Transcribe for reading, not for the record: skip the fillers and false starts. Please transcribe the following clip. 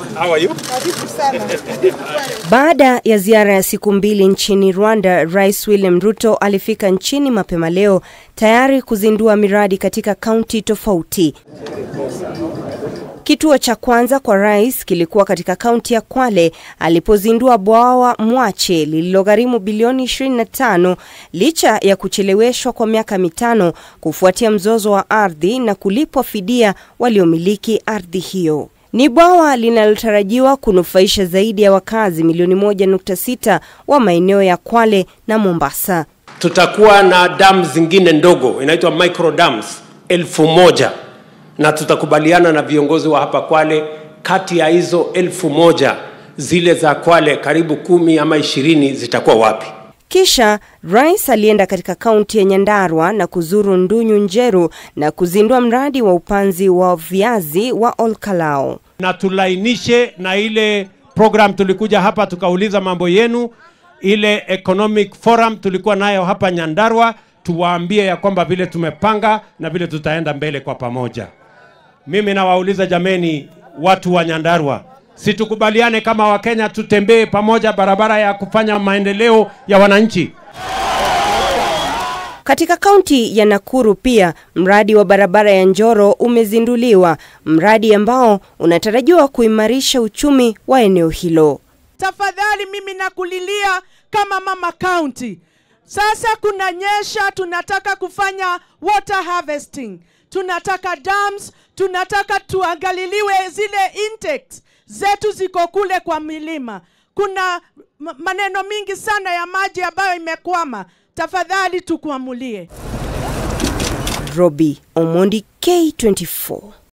How are you? Baada ya ziara ya siku 2 nchini Rwanda, Rais Wlliam Ruto alifika nchini mapema leo tayari kuzindua miradi katika kaunti tofauti. Kituo cha kwanza kwa rais kilikuwa katika kaunti ya Kwale alipozindua bwawa Mwache lililogharimu bilioni 25 licha ya kucheleweshwa kwa miaka 5 kufuatia mzozo wa ardhi na kulipwa fidia waliomiliki ardhi hiyo. Ni bwawa linalotarajiwa kunufaisha zaidi ya wakazi milioni 1.6 wa maeneo ya Kwale na Mombasa. Tutakuwa na dam zingine ndogo inaitwa micro dams 1000 na tutakubaliana na viongozi wa hapa Kwale, kati ya hizo 1000 zile za Kwale karibu 10 ama 20 zitakuwa wapi. Kisha rais alienda katika kaunti ya Nyandarua na kuzuru Njoro na kuzindua mradi wa upanzi wa viazi wa Ol Kalao. Na tulainishe na ile program tulikuja hapa tukauliza mambo yenu, ile economic forum tulikuwa nayo hapa Nyandarua, tuwaambie ya kwamba vile tumepanga na vile tutaenda mbele kwa pamoja. Mimi nawauliza jameni watu wa Nyandarua, situkubaliane kama Wakenya tutembee pamoja barabara ya kufanya maendeleo ya wananchi. Katika kaunti ya Nakuru pia mradi wa barabara ya Njoro umezinduliwa, mradi ambao unatarajiwa kuimarisha uchumi wa eneo hilo. Tafadhali mimi nakulilia kama mama county. Sasa kunanyesha, tunataka kufanya water harvesting. Tunataka dams, tunataka tuangaliliwe zile intakes zetu ziko kule kwa milima. Kuna maneno mingi sana ya maji ambayo imekwama. Tafadhali tukuamulie. Robi Omondi, K24.